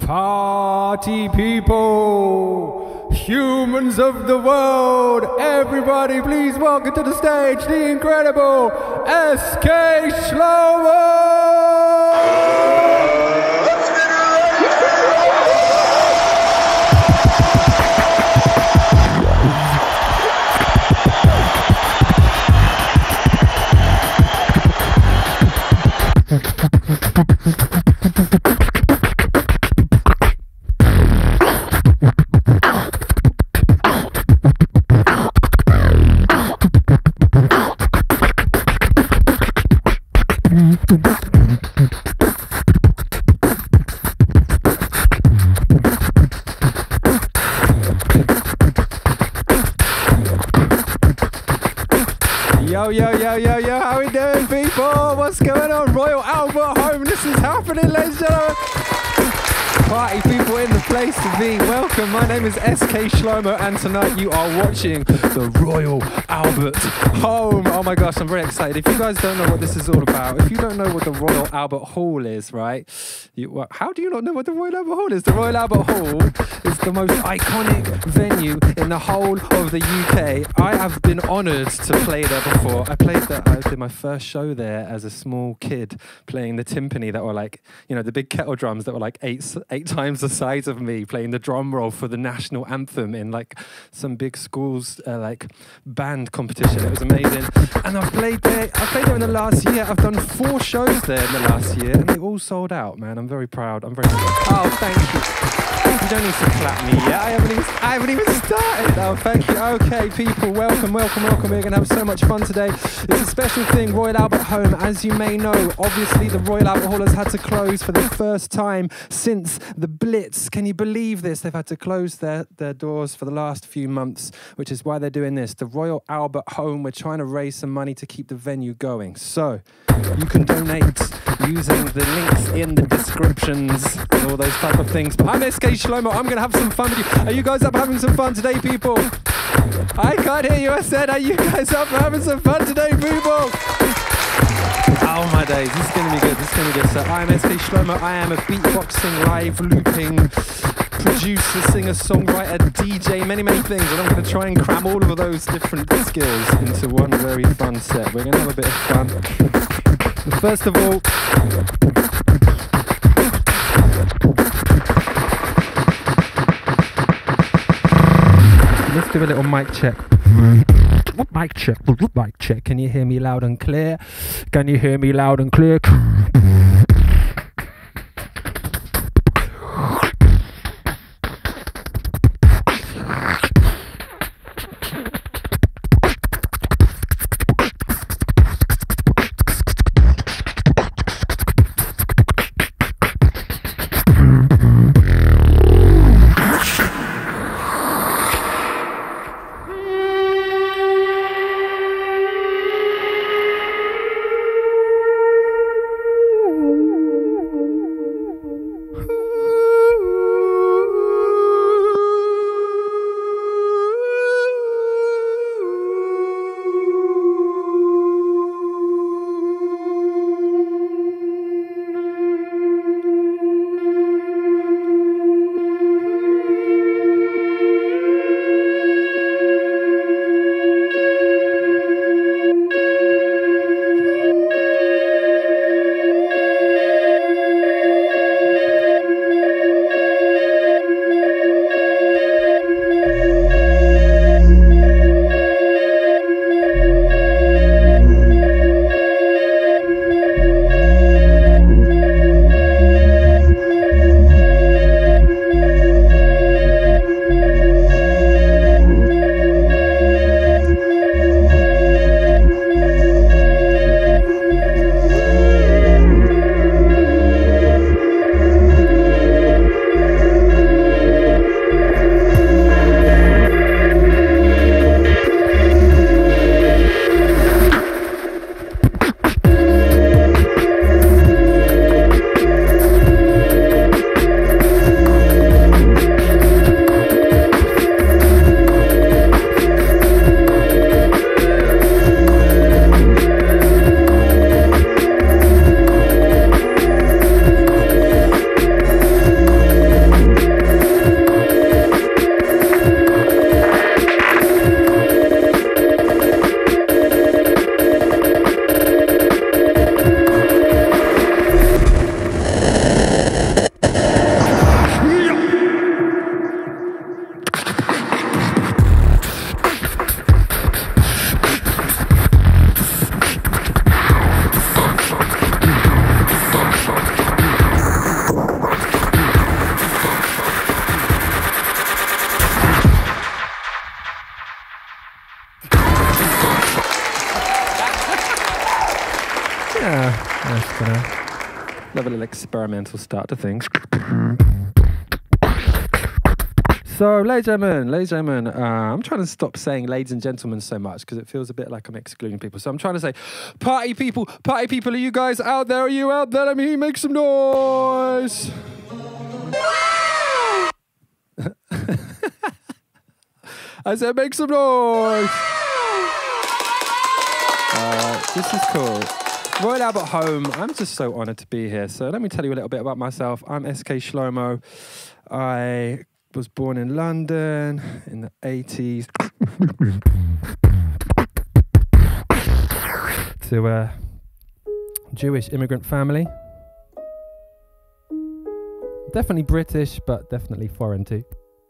Party people, humans of the world, everybody please welcome to the stage the incredible SK Shlomo! Yo, how we doing, people? What's going on? Royal Albert Home, this is happening, ladies and gentlemen. Party people in the place to be. Welcome, my name is SK Shlomo, and tonight you are watching the Royal Albert Home. Oh my gosh, I'm very excited. If you guys don't know what this is all about, if you don't know what the Royal Albert Hall is, right? How do you not know what the Royal Albert Hall is? The Royal Albert Hall is the most iconic venue in the whole of the UK. I have been honoured to play there before. I did my first show there as a small kid, playing the timpani that were like, you know, the big kettle drums that were like eight times the size of me, playing the drum roll for the national anthem in like some big schools like band competition. It was amazing. And I've played there in the last year. I've done 4 shows there in the last year, and they all sold out, man. I'm very proud. I'm very proud. Oh, thank you. You don't need to clap me yet. I haven't even started. Oh, thank you. Okay, people, welcome. We're going to have so much fun today. It's a special thing, Royal Albert Home. As you may know, obviously the Royal Albert Hall has had to close for the first time since the Blitz. Can you believe this? They've had to close their doors for the last few months, which is why they're doing this. The Royal Albert Home, we're trying to raise some money to keep the venue going. So you can donate using the links in the descriptions and all those type of things. But I'm SK Shlomo. I'm going to have some fun with you. Are you guys up having some fun today, people? I can't hear you. I said, are you guys up having some fun today, people? Oh my days, this is going to be good. So I'm SK Shlomo. I am a beatboxing, live looping producer, singer, songwriter, DJ, many things, and I'm going to try and cram all of those different skills into one very fun set. We're going to have a bit of fun. But first of all, let's do a little mic check. Mic check. Can you hear me loud and clear? have a little experimental start to things. So, ladies and gentlemen, I'm trying to stop saying ladies and gentlemen so much because it feels a bit like I'm excluding people. So I'm trying to say, party people, are you guys out there? Are you out there? Let me make some noise. I said, make some noise. This is cool. Royal Albert Home, I'm just so honoured to be here. So let me tell you a little bit about myself. I'm SK Shlomo. I was born in London in the 80s to a Jewish immigrant family. Definitely British, but definitely foreign too.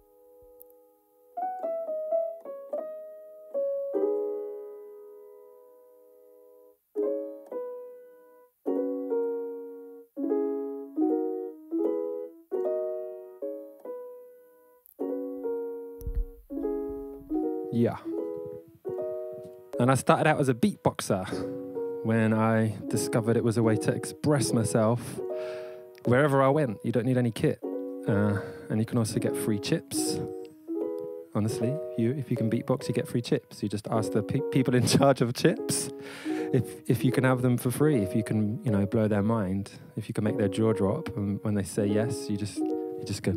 Yeah. And I started out as a beatboxer when I discovered it was a way to express myself wherever I went. You don't need any kit. And you can also get free chips. Honestly, if you can beatbox, you get free chips. You just ask the people in charge of chips if you can have them for free, if you can, blow their mind, if you can make their jaw drop. And when they say yes, you just go.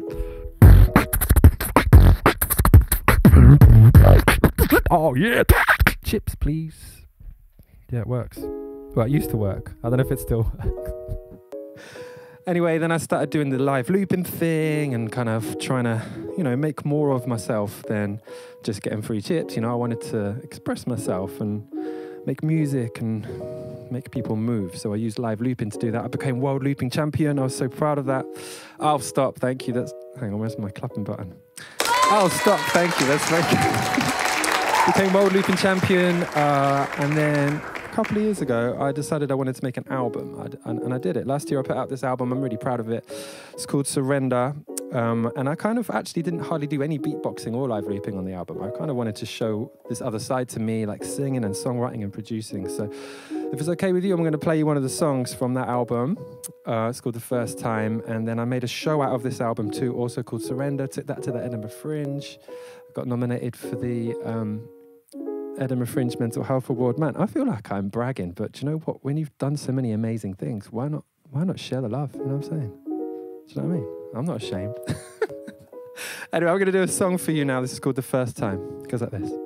Oh, yeah. Chips, please. Yeah, it works. Well, it used to work. I don't know if it still works. Anyway, then I started doing the live looping thing and kind of trying to, make more of myself than just getting free chips. I wanted to express myself and make music and make people move. So I used live looping to do that. I became world looping champion. I was so proud of that. I'll stop. Thank you. Hang on, where's my clapping button? I'll stop. Thank you. That's very good. Became world looping champion, and then a couple of years ago, I decided I wanted to make an album, and I did it. Last year, I put out this album. I'm really proud of it. It's called Surrender, and I kind of actually didn't hardly do any beatboxing or live looping on the album. I kind of wanted to show this other side to me, like singing and songwriting and producing. So if it's okay with you, I'm going to play you one of the songs from that album. It's called The First Time, and then I made a show out of this album too, also called Surrender. Took that to the Edinburgh Fringe. Got nominated for the Edinburgh Fringe Mental Health Award. Man, I feel like I'm bragging, but do you know what? When you've done so many amazing things, why not share the love? You know what I'm saying? Do you know what I mean? I'm not ashamed. Anyway, I'm going to do a song for you now. This is called The First Time. It goes like this.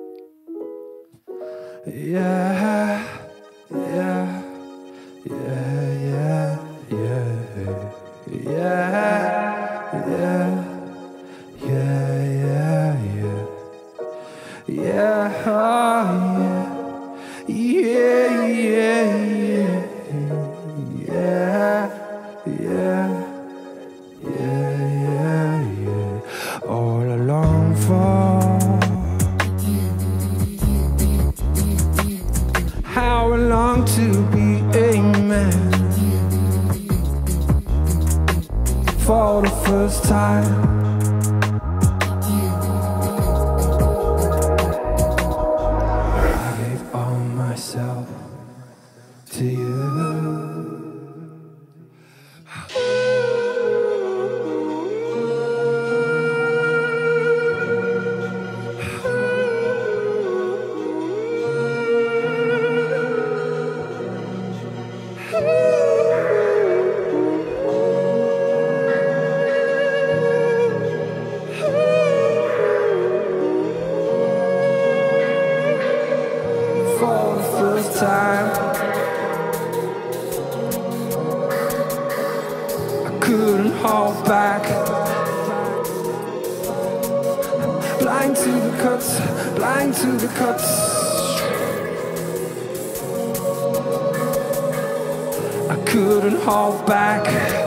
Yeah, yeah, yeah, yeah, yeah, yeah, yeah. Yeah, yeah, yeah. Yeah, oh, yeah. Yeah, yeah, yeah. Yeah, yeah. Yeah, yeah, yeah. All along for how I long to be a man for the first time. To you. For the first time, couldn't hold back. Blind to the cuts, blind to the cuts. I couldn't hold back.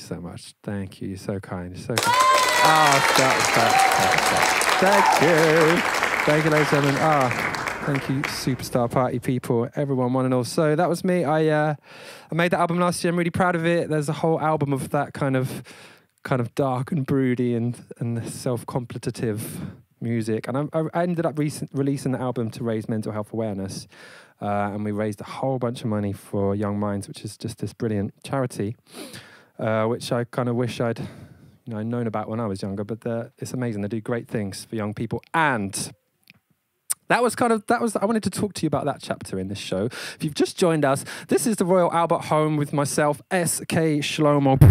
so much. Thank you. You're so kind. You're so kind. Oh, stop. Thank you. Thank you, ladies and gentlemen. Thank you, superstar party people, everyone, one and all. So that was me. I made that album last year. I'm really proud of it. There's a whole album of that kind of dark and broody and self-contemplative music. And I ended up releasing the album to raise mental health awareness. And we raised a whole bunch of money for Young Minds, which is just this brilliant charity, which I kind of wish I'd known about when I was younger. But it's amazing. They do great things for young people. And I wanted to talk to you about that chapter in this show. If you've just joined us, this is the Royal Albert Home with myself, SK Shlomo.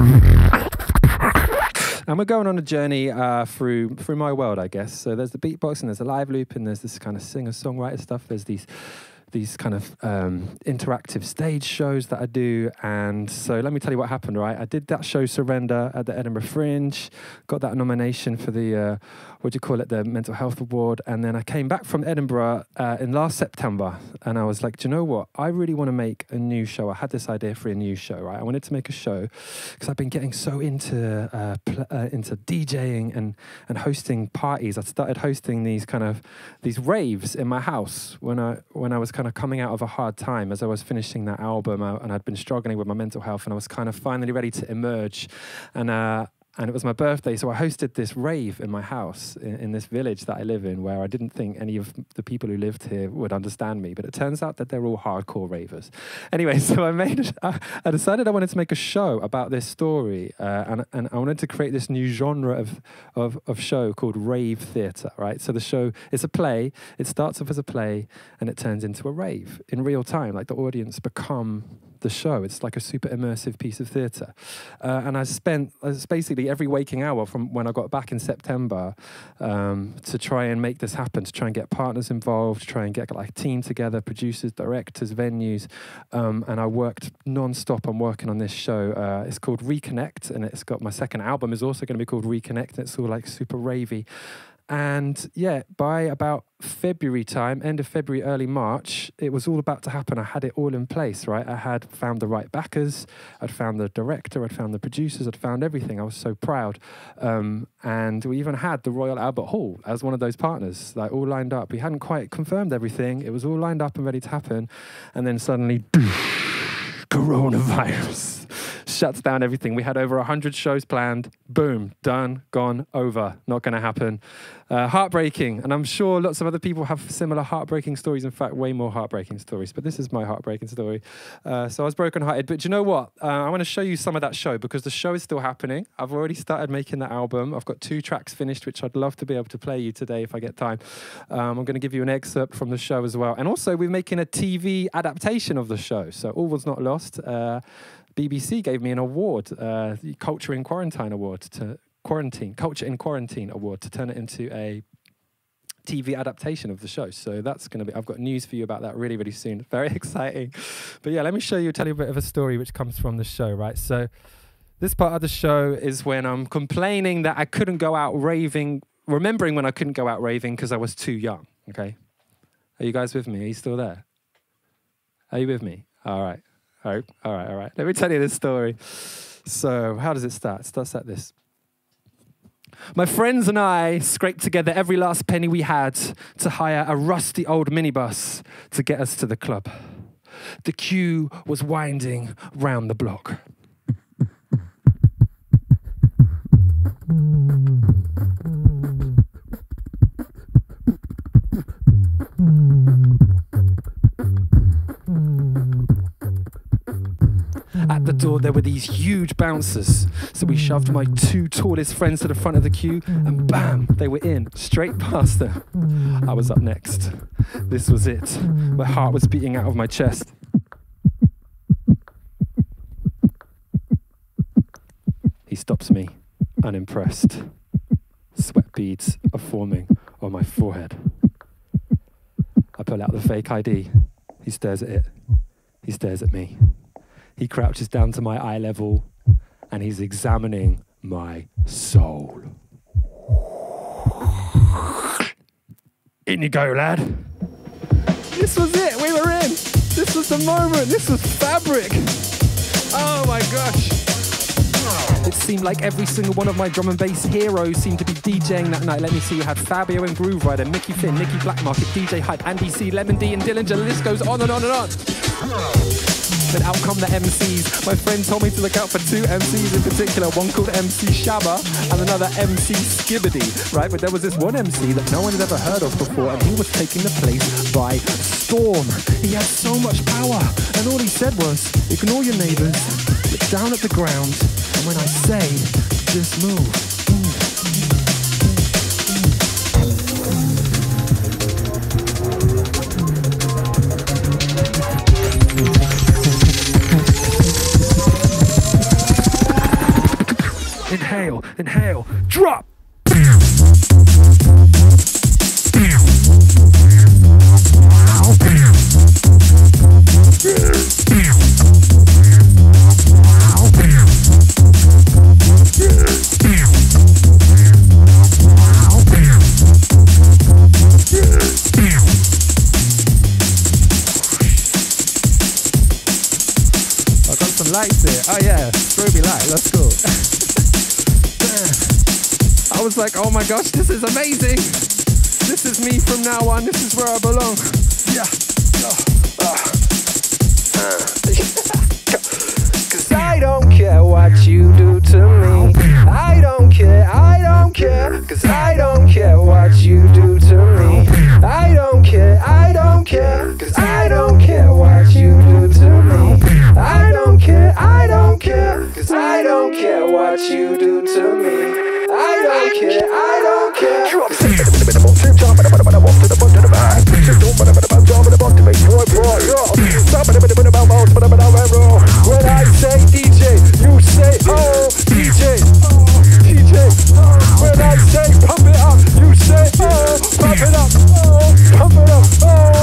And we're going on a journey through my world, I guess. So there's the beatboxing, there's the live loop, and there's this kind of singer-songwriter stuff. There's these kind of interactive stage shows that I do. And so let me tell you what happened, right? I did that show, Surrender, at the Edinburgh Fringe, got that nomination for the, the Mental Health Award. And then I came back from Edinburgh in last September, and I was like, do you know what? I really want to make a new show. I had this idea for a new show, right? I wanted to make a show because I've been getting so into DJing and hosting parties. I started hosting these raves in my house when I was kind of coming out of a hard time as I was finishing that album, and I'd been struggling with my mental health, and I was kind of finally ready to emerge, and it was my birthday, so I hosted this rave in my house in this village that I live in, where I didn't think any of the people who lived here would understand me, but it turns out that they're all hardcore ravers. Anyway, so I decided I wanted to make a show about this story, and I wanted to create this new genre of show called rave theatre, right? So the show is a play. It starts off as a play, and it turns into a rave in real time, like the audience become the show. It's like a super immersive piece of theatre. And I spent basically every waking hour from when I got back in September to try and make this happen, to try and get partners involved, try and get like a team together, producers, directors, venues. And I worked non-stop on working on this show. It's called Reconnect, and it's got my second album is also going to be called Reconnect. And it's all like super ravey. And yeah, by about February time, end of February, early March, it was all about to happen. I had it all in place, right? I had found the right backers. I'd found the director. I'd found the producers. I'd found everything. I was so proud. And we even had the Royal Albert Hall as one of those partners, like all lined up. We hadn't quite confirmed everything. It was all lined up and ready to happen. And then suddenly, coronavirus shuts down everything. We had over 100 shows planned. Boom, done, gone, over. Not going to happen. Heartbreaking. And I'm sure lots of other people have similar heartbreaking stories. In fact, way more heartbreaking stories. But this is my heartbreaking story. So I was brokenhearted. But do you know what? I want to show you some of that show because the show is still happening. I've already started making that album. I've got 2 tracks finished, which I'd love to be able to play you today if I get time. I'm going to give you an excerpt from the show as well. And also, we're making a TV adaptation of the show. So all was not lost. BBC gave me an award, the Culture in Quarantine Award, Culture in Quarantine Award, to turn it into a TV adaptation of the show. So that's going to be, I've got news for you about that really, really soon. Very exciting. But yeah, let me tell you a bit of a story which comes from the show, right? So this part of the show is when I'm complaining that I couldn't go out raving, remembering when I couldn't go out raving because I was too young, okay? Are you guys with me? Are you still there? Are you with me? All right. All right. Let me tell you this story. So, how does it start? It starts like this. My friends and I scraped together every last penny we had to hire a rusty old minibus to get us to the club. The queue was winding round the block. At the door, there were these huge bouncers. So we shoved my 2 tallest friends to the front of the queue, and bam, they were in, straight past them. I was up next. This was it. My heart was beating out of my chest. He stops me, unimpressed. Sweat beads are forming on my forehead. I pull out the fake ID. He stares at it. He stares at me. He crouches down to my eye level, and he's examining my soul. In you go, lad. This was it. We were in. This was the moment. This was fabric. Oh, my gosh. It seemed like every single one of my drum and bass heroes seemed to be DJing that night. Let me see, you had Fabio and Groove Rider, Mickey Finn, Nicky Blackmarket, DJ Hype, Andy C, Lemon D and Dillinger. The list goes on and on and on. Then out come the MCs. My friend told me to look out for two MCs in particular, one called MC Shabba and another MC Skibbity, right? But there was this one MC that no one had ever heard of before, and he was taking the place by storm. He had so much power, and all he said was, ignore your neighbors, look down at the ground, and when I say, just move. Inhale, inhale, drop! I've got some lights here. Oh yeah, strobe light, that's cool. I was like, oh my gosh, this is amazing. This is me from now on. This is where I belong. Yeah. Cause I don't care what you do to me. I don't care, cause I don't care what you do to me. I don't care, cause I don't care what you do to me. I don't care, cause I don't care what you do to me. I don't care. When I say DJ, you say oh, DJ, DJ. When I say pump it up, you say oh, pump it up, oh, pump it up,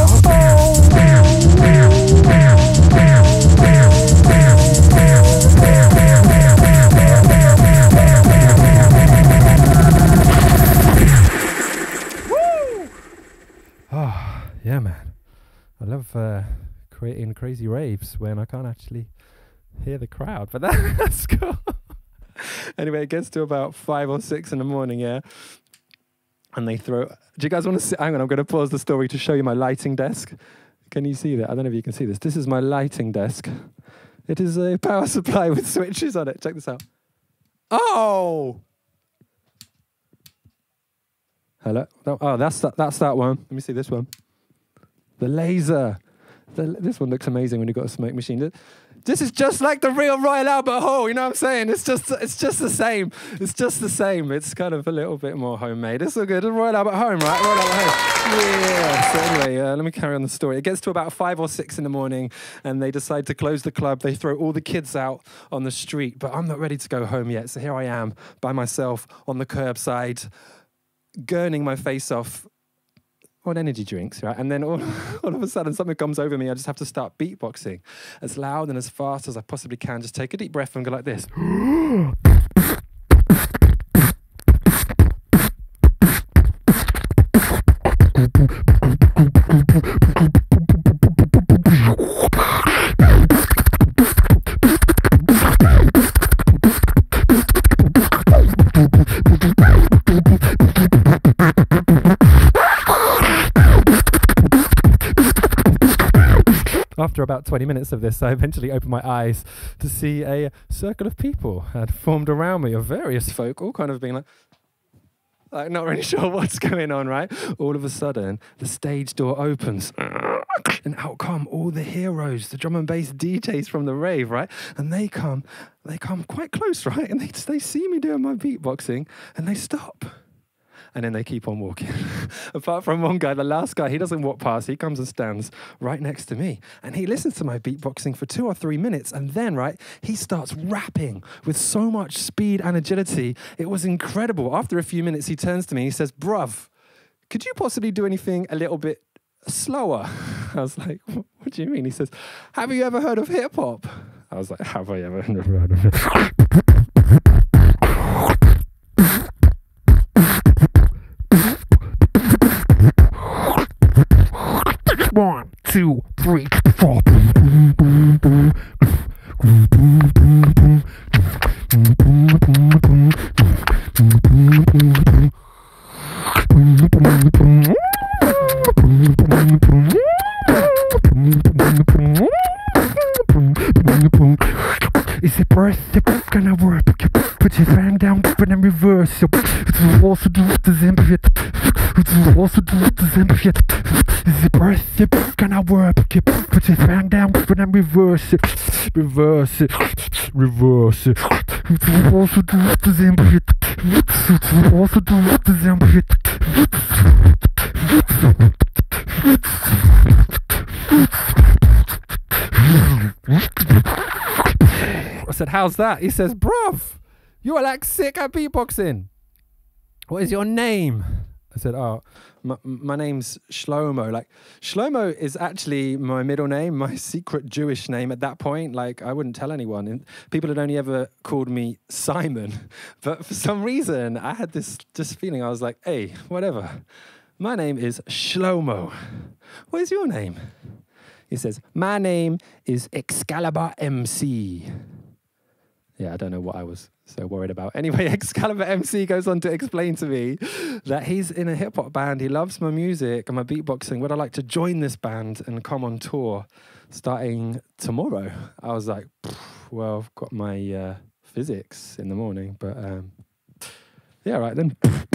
yeah, man. I love creating crazy raves when I can't actually hear the crowd, but that's cool. Anyway, it gets to about 5 or 6 in the morning, yeah, and they throw... Do you guys want to see? Hang on, I'm going to pause the story to show you my lighting desk. Can you see that? I don't know if you can see this. This is my lighting desk. It is a power supply with switches on it. Check this out. Oh! Hello? Oh, that's that one. Let me see this one. The laser. This one looks amazing when you've got a smoke machine. This is just like the real Royal Albert Hall, you know what I'm saying? It's just the same. It's just the same. It's kind of a little bit more homemade. It's all good. It's Royal Albert Home, right? Royal Albert Home. Yeah. So anyway, let me carry on the story. It gets to about 5 or 6 in the morning, and they decide to close the club. They throw all the kids out on the street, but I'm not ready to go home yet. So here I am by myself on the curbside, gurning my face off on energy drinks, right? And then all of a sudden something comes over me. I just have to start beatboxing as loud and as fast as I possibly can. Just take a deep breath and go like this. After about 20 minutes of this, I eventually opened my eyes to see a circle of people had formed around me, of various folk, all kind of being like not really sure what's going on, right? All of a sudden, the stage door opens, and out come all the heroes, the drum and bass DJs from the rave, right? And they come quite close, right? And they see me doing my beatboxing, and they stop. And then they keep on walking. Apart from one guy, the last guy, he doesn't walk past. He comes and stands right next to me. And he listens to my beatboxing for 2 or 3 minutes. And then, right, he starts rapping with so much speed and agility. It was incredible. After a few minutes, he turns to me. He says, bruv, could you possibly do anything a little bit slower? I was like, what do you mean? He says, have you ever heard of hip hop? I was like, have I ever heard of it? 1, 2, 3, 4. Is it birthday? Can I work? Put your hand down and then reverse. Also do the Zambia. Also do the Zambia. Is it birthday? Can I work? Put your hand down and then reverse it. Reverse it. Reverse it. Also do the Zambia. Also do the Zambia. I said, how's that? He says, bruv, you are like sick at beatboxing. What is your name? I said, oh, my name's Shlomo. Like, Shlomo is actually my middle name, my secret Jewish name at that point. Like, I wouldn't tell anyone. And people had only ever called me Simon. But for some reason, I had this just feeling. I was like, hey, whatever. My name is Shlomo. What is your name? He says, my name is Excalibur MC. Yeah, I don't know what I was so worried about. Anyway, Excalibur MC goes on to explain to me that he's in a hip-hop band. He loves my music and my beatboxing. Would I like to join this band and come on tour starting tomorrow? I was like, well, I've got my physics in the morning. But yeah, right then.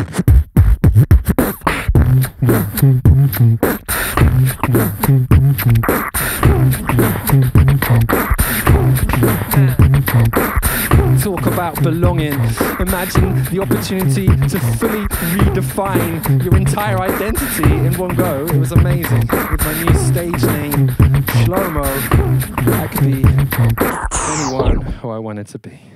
Talk about belonging. Imagine the opportunity to fully redefine your entire identity in one go. It was amazing. With my new stage name, Shlomo, I could be anyone who I wanted to be.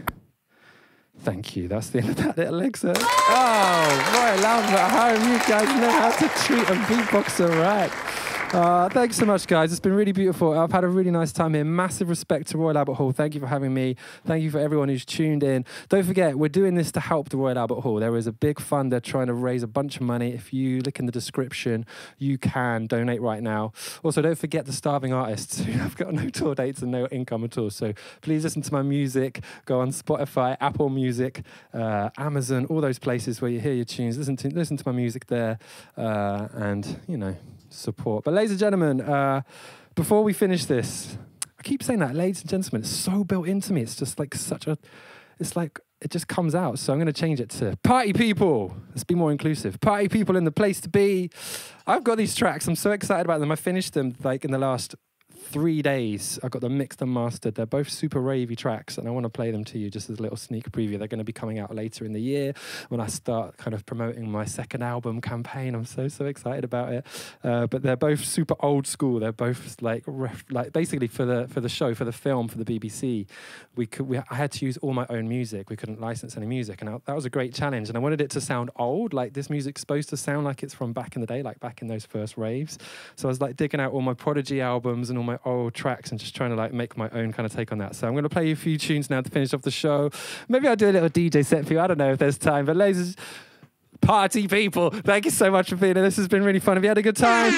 Thank you. That's the end of that little excerpt. Oh, Roy Lounge at home. You guys know how to treat a beatboxer right. Thanks so much, guys. It's been really beautiful. I've had a really nice time here. Massive respect to Royal Albert Hall. Thank you for having me. Thank you for everyone who's tuned in. Don't forget, we're doing this to help the Royal Albert Hall. There is a big fund. They're trying to raise a bunch of money. If you look in the description, you can donate right now. Also, don't forget the starving artists who have got no tour dates and no income at all. So please listen to my music. Go on Spotify, Apple Music, Amazon, all those places where you hear your tunes. Listen to my music there, and, you know, support. But ladies and gentlemen, before we finish this, I keep saying that, ladies and gentlemen, it's so built into me. It's just like it's like it just comes out. So I'm going to change it to party people. Let's be more inclusive. Party people in the place to be. I've got these tracks. I'm so excited about them. I finished them like in the last 3 days. I got them mixed and mastered. They're both super ravey tracks, and I want to play them to you just as a little sneak preview. They're going to be coming out later in the year when I start kind of promoting my second album campaign. I'm so excited about it. But they're both super old school. They're both like basically for the show, for the film, for the BBC. I had to use all my own music. We couldn't license any music, and that was a great challenge. And I wanted it to sound old, like this music's supposed to sound like it's from back in the day, like back in those first raves. So I was like digging out all my Prodigy albums and all my old tracks and just trying to like make my own kind of take on that. So I'm going to play you a few tunes now to finish off the show. Maybe I'll do a little DJ set for you. I don't know if there's time, but ladies, party people, thank you so much for being here. This has been really fun. Have you had a good time?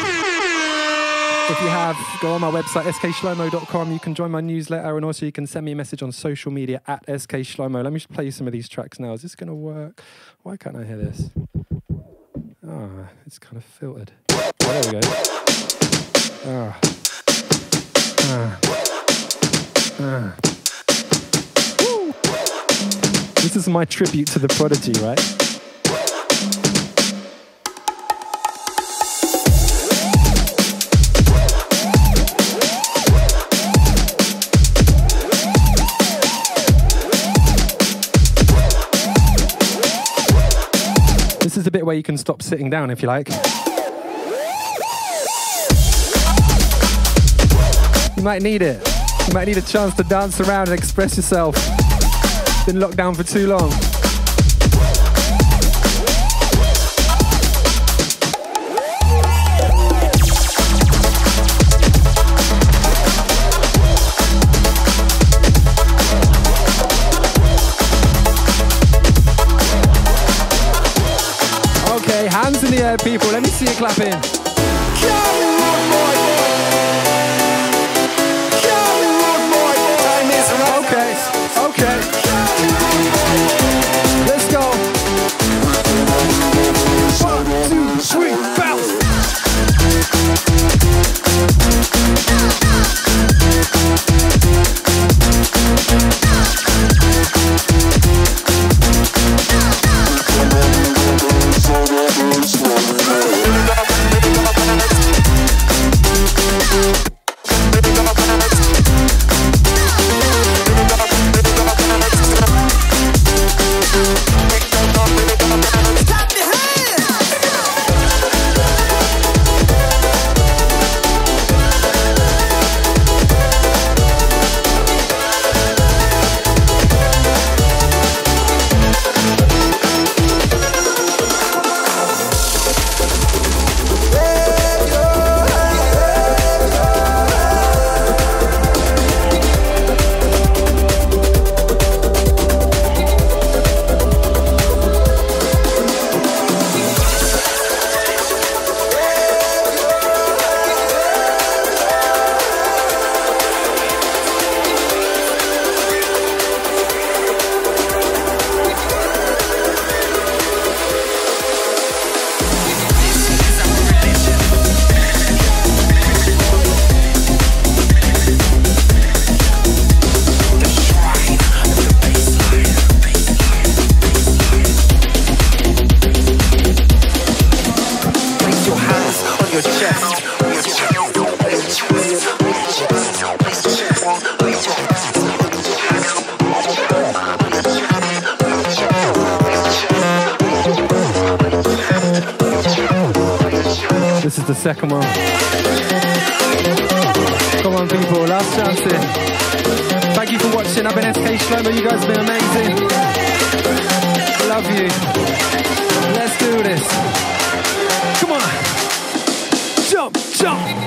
If you have, go on my website, skshlomo.com. You can join my newsletter, and also you can send me a message on social media at SK Shlomo. Let me just play you some of these tracks now. Is this going to work? Why can't I hear this? Oh, it's kind of filtered. Oh, there we go. Oh. This is my tribute to the Prodigy, right? This is the bit where you can stop sitting down if you like. You might need it. You might need a chance to dance around and express yourself. Been locked down for too long. Okay, hands in the air, people. Let me see you clapping. Okay. This is the second one. Come on, people, last chance here. Thank you for watching. I've been SK Shlomo. You guys have been amazing. Love you. Let's do this. Come on. Jump, jump.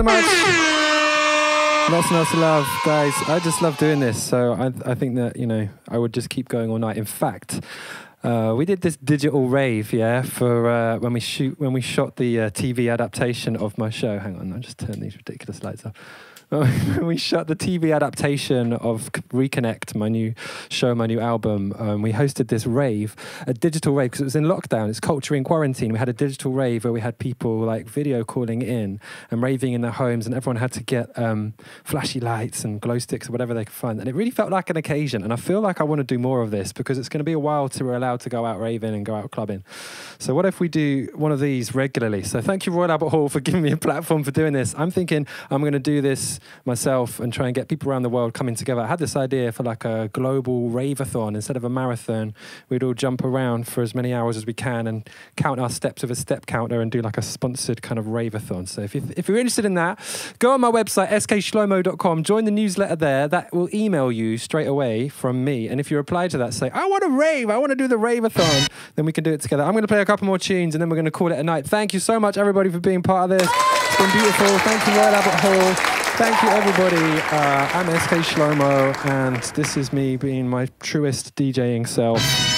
so much. Lots and lots of love, guys. I just love doing this. So I think that, you know, I would just keep going all night. In fact, we did this digital rave, yeah, for when we shot the TV adaptation of my show. Hang on, I'll just turn these ridiculous lights off. When we shot the TV adaptation of Reconnect, my new show, my new album, we hosted this rave, a digital rave, because it was in lockdown. It's culture in quarantine. We had a digital rave where we had people like video calling in and raving in their homes, and everyone had to get flashy lights and glow sticks or whatever they could find. And it really felt like an occasion. And I feel like I want to do more of this because it's going to be a while till we're allowed to go out raving and go out clubbing. So what if we do one of these regularly? So thank you, Royal Albert Hall, for giving me a platform for doing this. I'm thinking I'm going to do this myself and try and get people around the world coming together. I had this idea for like a global rave-a-thon. Instead of a marathon, we'd all jump around for as many hours as we can and count our steps with a step counter and do like a sponsored kind of rave-a-thon. So if you're interested in that, go on my website, skshlomo.com, join the newsletter there. That will email you straight away from me. And if you reply to that, say, I want to rave, I want to do the rave-a-thon, then we can do it together. I'm going to play a couple more tunes and then we're going to call it a night. Thank you so much, everybody, for being part of this. It's been beautiful. Thank you, Royal Albert Hall. Thank you, everybody. I'm SK Shlomo, and this is me being my truest DJing self.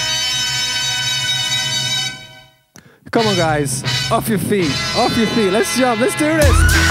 Come on, guys. Off your feet. Off your feet. Let's jump. Let's do this.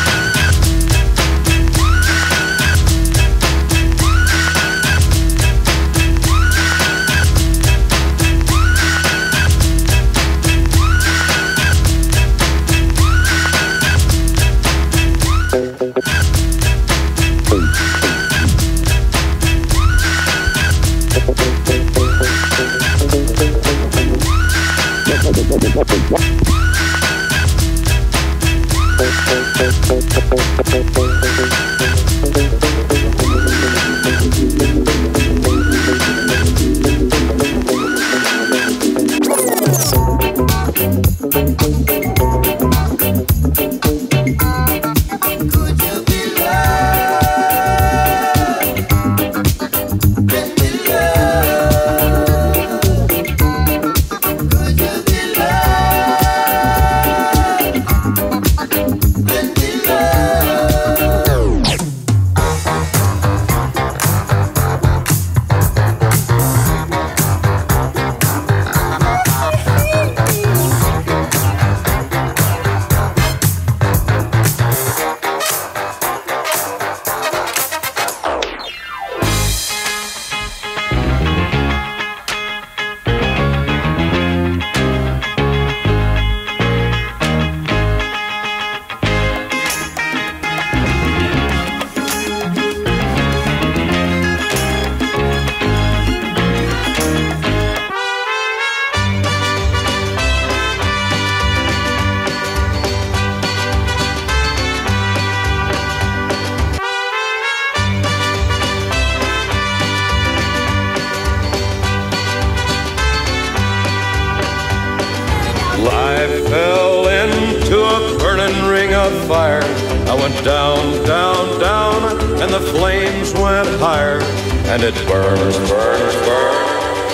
Fire. I went down, down, down, and the flames went higher, and it burns, burns, burns.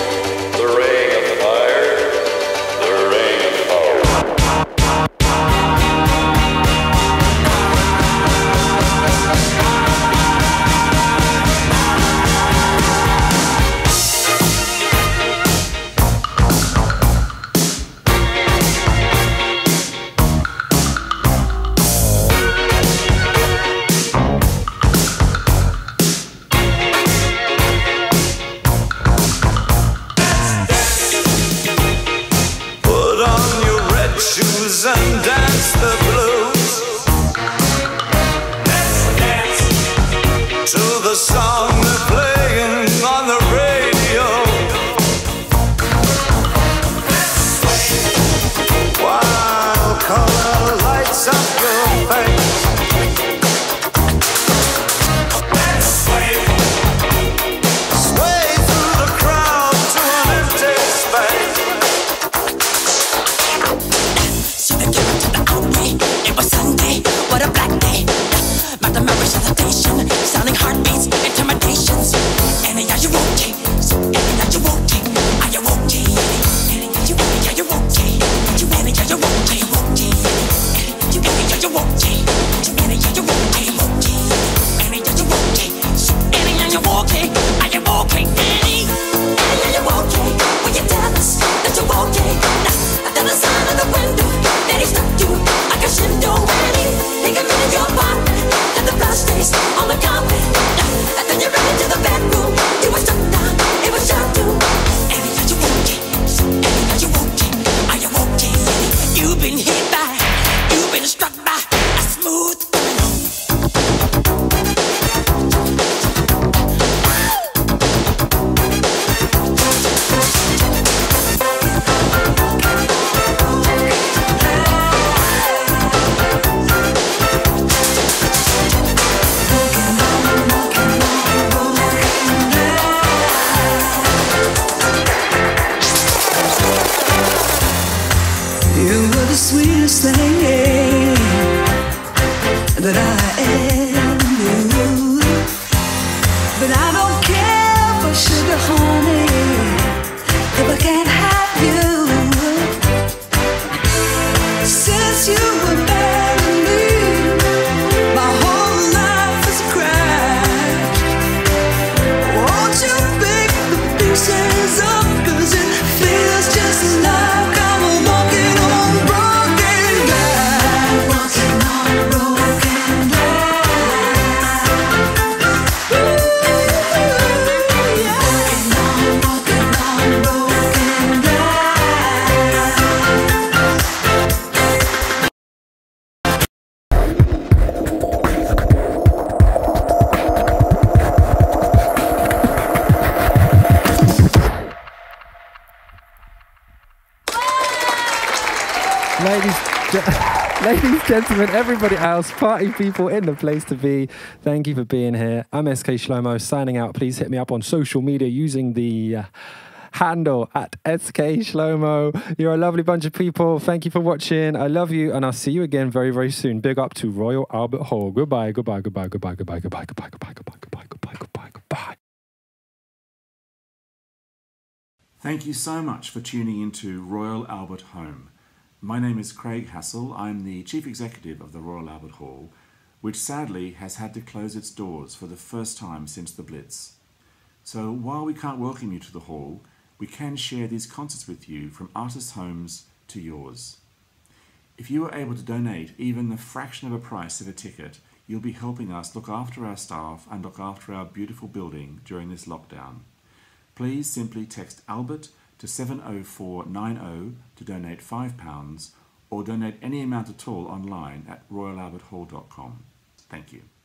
The ring of fire, the ring of and dance the blues. Let's dance to the song they're playing on the radio. Let's sway while color lights up your face. Let's sway, sway through the crowd to an empty space. Give it to the outbreak. saying that I am you, but I don't care for sugar, honey, if I can't have you. Since you were married me, my whole life is a crash. Won't you pick the pieces up, 'cause it feels just like I'm walking on broken glass. Walking on broken glass. Ooh, yeah. Walking on broken glass. Ladies, gentlemen, everybody else, party people in the place to be, thank you for being here. I'm SK Shlomo, signing out. Please hit me up on social media using the handle at SK Shlomo. You're a lovely bunch of people. Thank you for watching. I love you, and I'll see you again very, very soon. Big up to Royal Albert Hall. Goodbye, goodbye, goodbye, goodbye, goodbye, goodbye, goodbye, goodbye, goodbye, goodbye, goodbye, goodbye, goodbye. Thank you so much for tuning into Royal Albert Home. My name is Craig Hassel. I'm the Chief Executive of the Royal Albert Hall, which sadly has had to close its doors for the first time since the Blitz. So while we can't welcome you to the hall, we can share these concerts with you from artists' homes to yours. If you are able to donate even the fraction of a price of a ticket, you'll be helping us look after our staff and look after our beautiful building during this lockdown. Please simply text Albert to 70490 to donate £5, or donate any amount at all online at royalalberthall.com. Thank you.